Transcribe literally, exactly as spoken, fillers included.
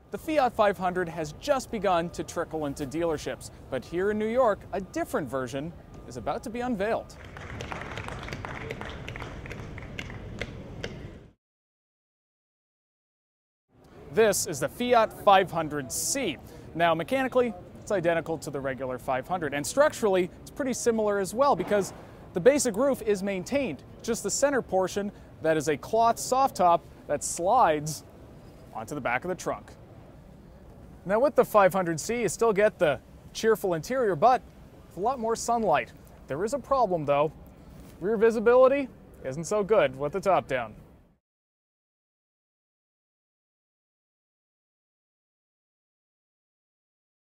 The Fiat five hundred has just begun to trickle into dealerships, but here in New York, a different version is about to be unveiled. This is the Fiat five hundred c. Now, mechanically, it's identical to the regular five hundred, and structurally, it's pretty similar as well because the basic roof is maintained. Just the center portion that is a cloth soft top that slides onto the back of the trunk. Now with the five hundred c, you still get the cheerful interior, but with a lot more sunlight. There is a problem though. Rear visibility isn't so good with the top down.